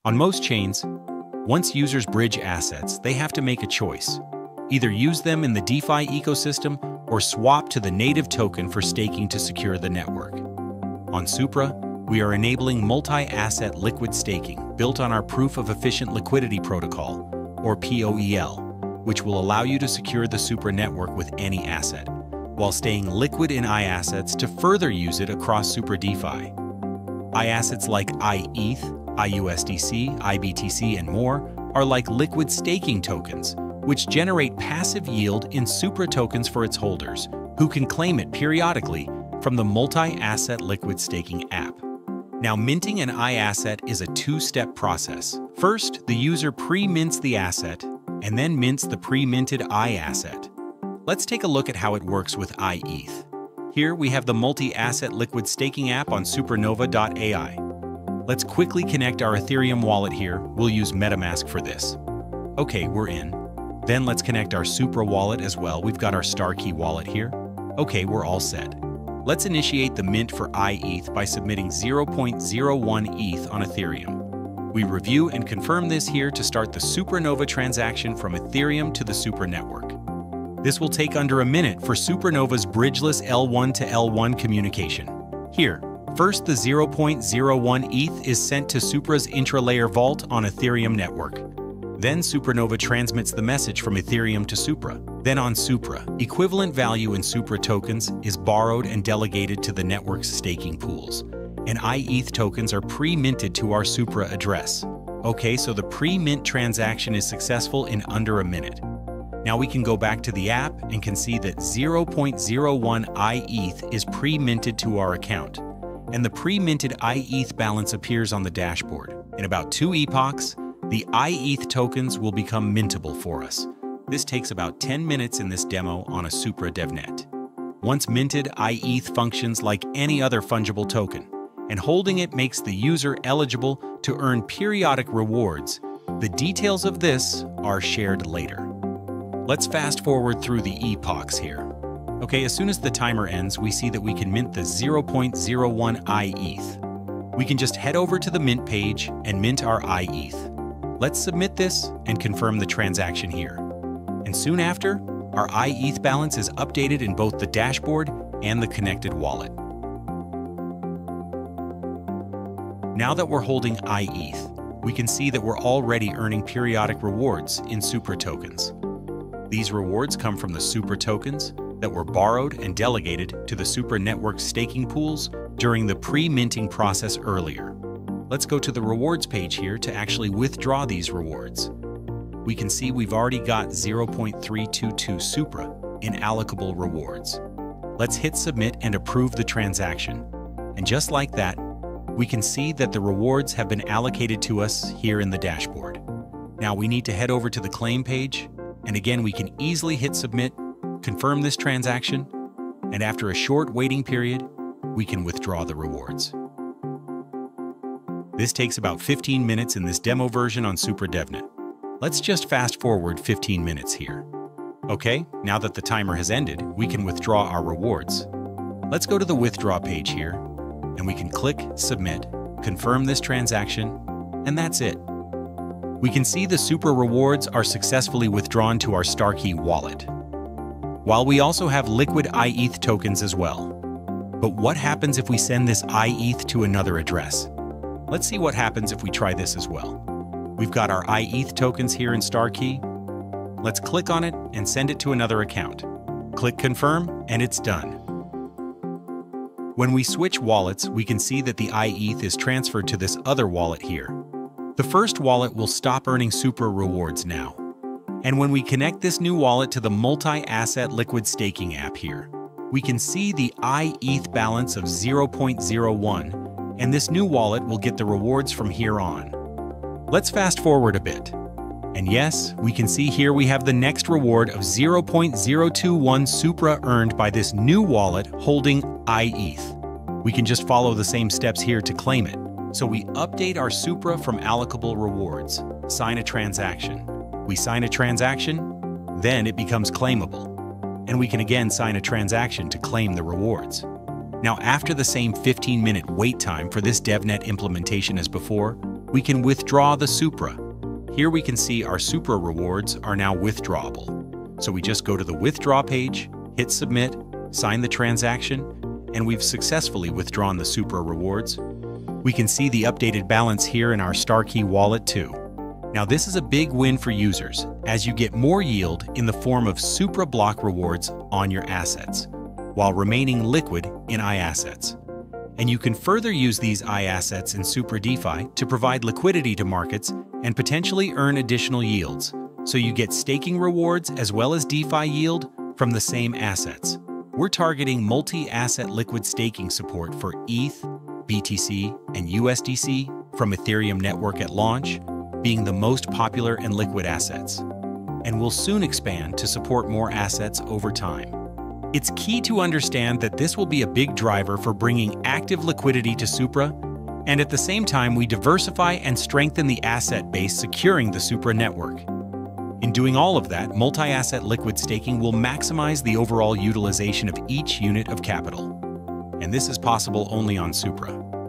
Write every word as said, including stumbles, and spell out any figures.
On most chains, once users bridge assets, they have to make a choice. Either use them in the DeFi ecosystem or swap to the native token for staking to secure the network. On Supra, we are enabling multi-asset liquid staking built on our Proof of Efficient Liquidity protocol, or P O E L, which will allow you to secure the Supra network with any asset, while staying liquid in iAssets to further use it across Supra DeFi. iAssets like iETH, iUSDC, I B T C, and more are like liquid staking tokens, which generate passive yield in Supra tokens for its holders, who can claim it periodically from the multi-asset liquid staking app. Now, minting an iAsset is a two-step process. First, the user pre-mints the asset, and then mints the pre-minted iAsset. Let's take a look at how it works with iETH. Here we have the multi-asset liquid staking app on Supra Nova dot A I. Let's quickly connect our Ethereum wallet here. We'll use MetaMask for this. Okay, we're in. Then let's connect our Supra wallet as well. We've got our StarKey wallet here. Okay, we're all set. Let's initiate the mint for iETH by submitting zero point zero one E T H on Ethereum. We review and confirm this here to start the SupraNova transaction from Ethereum to the Supra network. This will take under a minute for SupraNova's bridgeless L one to L one communication. Here, first the zero point zero one E T H is sent to Supra's intra-layer vault on Ethereum network. Then SupraNova transmits the message from Ethereum to Supra. Then on Supra, equivalent value in Supra tokens is borrowed and delegated to the network's staking pools, and iETH tokens are pre-minted to our Supra address. Okay, so the pre-mint transaction is successful in under a minute. Now we can go back to the app and can see that zero point zero one iETH is pre-minted to our account, and the pre-minted iETH balance appears on the dashboard. In about two epochs, the iETH tokens will become mintable for us. This takes about ten minutes in this demo on a Supra DevNet. Once minted, iETH functions like any other fungible token, and holding it makes the user eligible to earn periodic rewards. The details of this are shared later. Let's fast forward through the epochs here. Okay, as soon as the timer ends, we see that we can mint the zero point zero one iETH. We can just head over to the mint page and mint our iETH. Let's submit this and confirm the transaction here. And soon after, our iETH balance is updated in both the dashboard and the connected wallet. Now that we're holding iETH, we can see that we're already earning periodic rewards in Supra tokens. These rewards come from the Supra tokens that were borrowed and delegated to the Supra network staking pools during the pre-minting process earlier. Let's go to the rewards page here to actually withdraw these rewards. We can see we've already got zero point three two two Supra in allocable rewards. Let's hit submit and approve the transaction. And just like that, we can see that the rewards have been allocated to us here in the dashboard. Now we need to head over to the claim page, and again we can easily hit submit, confirm this transaction, and after a short waiting period, we can withdraw the rewards. This takes about fifteen minutes in this demo version on Supra DevNet. Let's just fast forward fifteen minutes here. Okay, now that the timer has ended, we can withdraw our rewards. Let's go to the withdraw page here, and we can click Submit, confirm this transaction, and that's it. We can see the Supra rewards are successfully withdrawn to our StarKey wallet, while we also have liquid iETH tokens as well. But what happens if we send this iETH to another address? Let's see what happens if we try this as well. We've got our iETH tokens here in StarKey. Let's click on it and send it to another account. Click Confirm, and it's done. When we switch wallets, we can see that the iETH is transferred to this other wallet here. The first wallet will stop earning Supra rewards now. And when we connect this new wallet to the multi-asset liquid staking app here, we can see the iETH balance of zero point zero one, and this new wallet will get the rewards from here on. Let's fast forward a bit. And yes, we can see here we have the next reward of zero point zero two one Supra earned by this new wallet holding iETH. We can just follow the same steps here to claim it. So we update our Supra from allocable rewards, sign a transaction. We sign a transaction, then it becomes claimable. And we can again sign a transaction to claim the rewards. Now, after the same fifteen minute wait time for this DevNet implementation as before, we can withdraw the Supra. Here we can see our Supra rewards are now withdrawable. So we just go to the withdraw page, hit submit, sign the transaction, and we've successfully withdrawn the Supra rewards. We can see the updated balance here in our StarKey wallet too. Now this is a big win for users, as you get more yield in the form of Supra block rewards on your assets, while remaining liquid in iAssets. And you can further use these iAssets in Supra DeFi to provide liquidity to markets and potentially earn additional yields, so you get staking rewards as well as DeFi yield from the same assets. We're targeting multi-asset liquid staking support for E T H, B T C, and U S D C from Ethereum network at launch, being the most popular and liquid assets. And will soon expand to support more assets over time. It's key to understand that this will be a big driver for bringing active liquidity to Supra, and at the same time we diversify and strengthen the asset base securing the Supra network. In doing all of that, multi-asset liquid staking will maximize the overall utilization of each unit of capital. And this is possible only on Supra.